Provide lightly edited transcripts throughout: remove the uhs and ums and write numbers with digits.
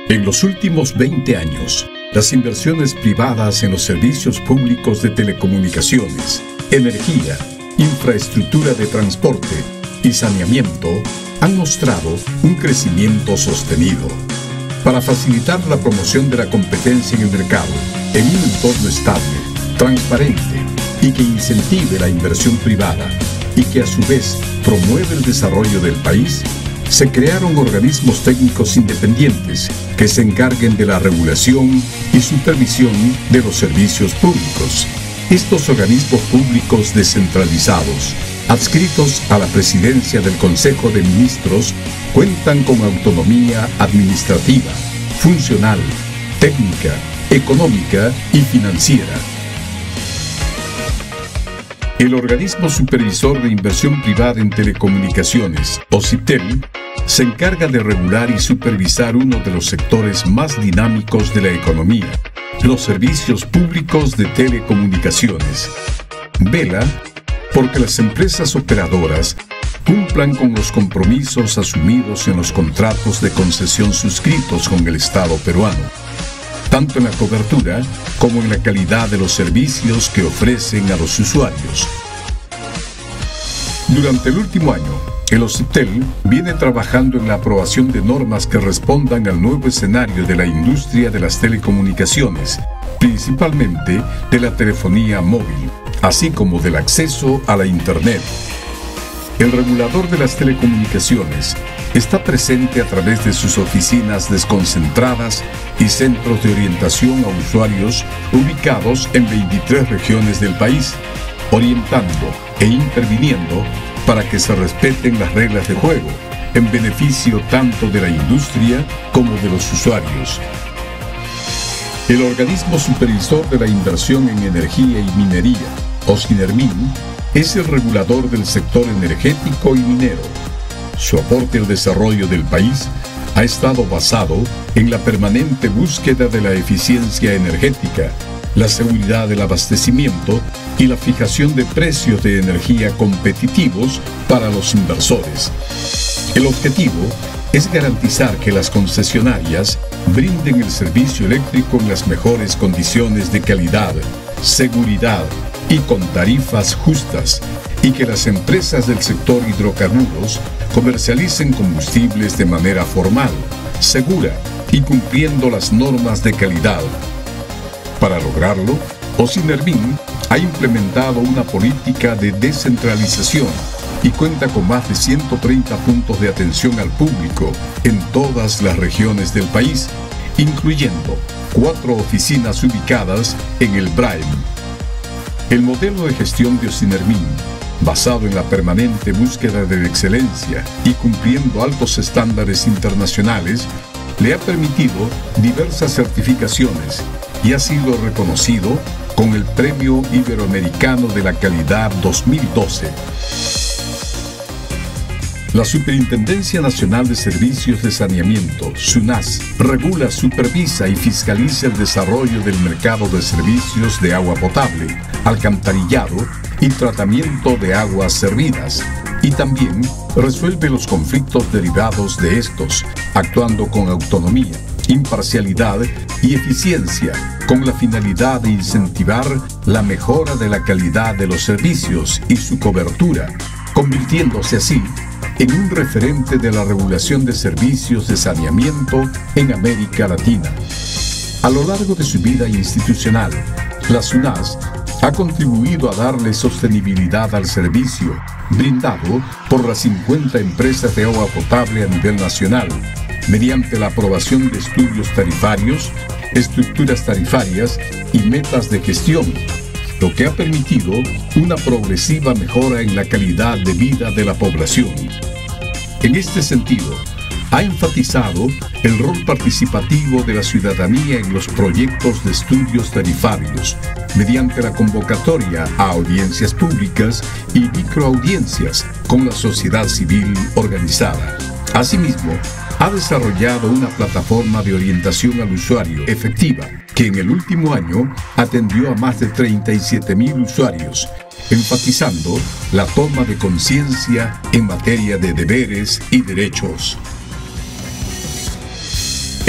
En los últimos 20 años, las inversiones privadas en los servicios públicos de telecomunicaciones, energía, infraestructura de transporte y saneamiento han mostrado un crecimiento sostenido. Para facilitar la promoción de la competencia en el mercado, en un entorno estable, transparente y que incentive la inversión privada y que a su vez promueve el desarrollo del país, se crearon organismos técnicos independientes que se encarguen de la regulación y supervisión de los servicios públicos. Estos organismos públicos descentralizados, adscritos a la presidencia del Consejo de Ministros, cuentan con autonomía administrativa, funcional, técnica, económica y financiera. El Organismo Supervisor de Inversión Privada en Telecomunicaciones, OSIPTEL, se encarga de regular y supervisar uno de los sectores más dinámicos de la economía, los servicios públicos de telecomunicaciones. Vela porque las empresas operadoras cumplan con los compromisos asumidos en los contratos de concesión suscritos con el Estado peruano, tanto en la cobertura como en la calidad de los servicios que ofrecen a los usuarios. Durante el último año, el OSIPTEL viene trabajando en la aprobación de normas que respondan al nuevo escenario de la industria de las telecomunicaciones, principalmente de la telefonía móvil, así como del acceso a la Internet. El regulador de las telecomunicaciones está presente a través de sus oficinas desconcentradas y centros de orientación a usuarios ubicados en 23 regiones del país, orientando e interviniendo para que se respeten las reglas de juego, en beneficio tanto de la industria como de los usuarios. El Organismo Supervisor de la Inversión en Energía y Minería, OSINERMIN, es el regulador del sector energético y minero. Su aporte al desarrollo del país ha estado basado en la permanente búsqueda de la eficiencia energética, la seguridad del abastecimiento y la fijación de precios de energía competitivos para los inversores. El objetivo es garantizar que las concesionarias brinden el servicio eléctrico en las mejores condiciones de calidad, seguridad y con tarifas justas, y que las empresas del sector hidrocarburos comercialicen combustibles de manera formal, segura y cumpliendo las normas de calidad. Para lograrlo, OSINERMIN ha implementado una política de descentralización y cuenta con más de 130 puntos de atención al público en todas las regiones del país, incluyendo 4 oficinas ubicadas en el BRAEM. El modelo de gestión de OSINERMIN, basado en la permanente búsqueda de la excelencia y cumpliendo altos estándares internacionales, le ha permitido diversas certificaciones y ha sido reconocido con el Premio Iberoamericano de la Calidad 2012. La Superintendencia Nacional de Servicios de Saneamiento, SUNAS, regula, supervisa y fiscaliza el desarrollo del mercado de servicios de agua potable, alcantarillado y tratamiento de aguas servidas, y también resuelve los conflictos derivados de estos, actuando con autonomía, imparcialidad y eficiencia, con la finalidad de incentivar la mejora de la calidad de los servicios y su cobertura, convirtiéndose así en un referente de la regulación de servicios de saneamiento en América Latina. A lo largo de su vida institucional, la SUNAS ha contribuido a darle sostenibilidad al servicio brindado por las 50 empresas de agua potable a nivel nacional, mediante la aprobación de estudios tarifarios, estructuras tarifarias y metas de gestión, lo que ha permitido una progresiva mejora en la calidad de vida de la población. En este sentido, ha enfatizado el rol participativo de la ciudadanía en los proyectos de estudios tarifarios, mediante la convocatoria a audiencias públicas y microaudiencias con la sociedad civil organizada. Asimismo, ha desarrollado una plataforma de orientación al usuario efectiva, que en el último año atendió a más de 37.000 usuarios, enfatizando la toma de conciencia en materia de deberes y derechos.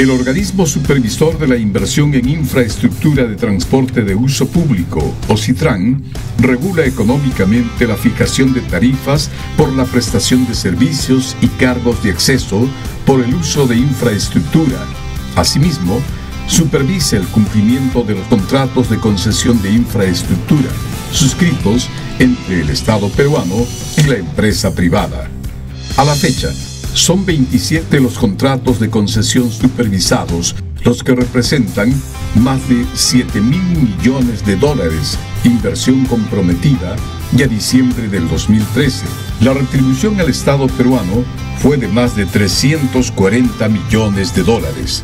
El organismo supervisor de la inversión en infraestructura de transporte de uso público, OSITRAN, regula económicamente la fijación de tarifas por la prestación de servicios y cargos de acceso por el uso de infraestructura. Asimismo, supervisa el cumplimiento de los contratos de concesión de infraestructura suscritos entre el Estado peruano y la empresa privada. A la fecha, son 27 los contratos de concesión supervisados, los que representan más de 7.000 millones de dólares, inversión comprometida, y a diciembre del 2013, la retribución al Estado peruano fue de más de 340 millones de dólares.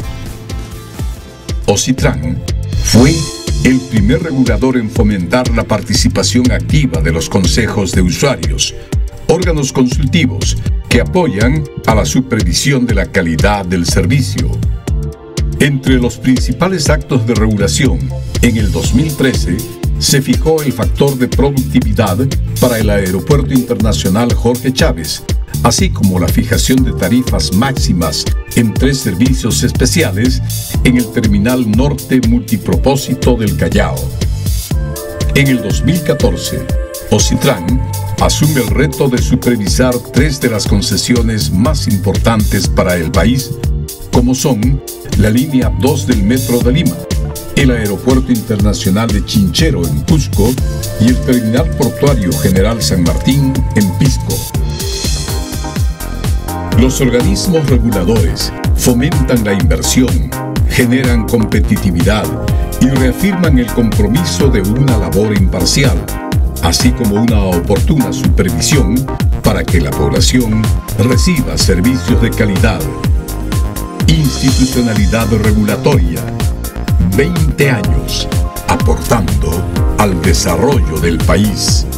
OSITRAN fue el primer regulador en fomentar la participación activa de los consejos de usuarios, órganos consultivos que apoyan a la supervisión de la calidad del servicio. Entre los principales actos de regulación, en el 2013 se fijó el factor de productividad para el Aeropuerto Internacional Jorge Chávez, así como la fijación de tarifas máximas en 3 servicios especiales en el Terminal Norte Multipropósito del Callao. En el 2014, OSITRAN asume el reto de supervisar 3 de las concesiones más importantes para el país, como son la línea 2 del Metro de Lima, el Aeropuerto Internacional de Chinchero en Cusco y el Terminal Portuario General San Martín en Pisco. Los organismos reguladores fomentan la inversión, generan competitividad y reafirman el compromiso de una labor imparcial, así como una oportuna supervisión para que la población reciba servicios de calidad. Institucionalidad regulatoria. 20 años aportando al desarrollo del país.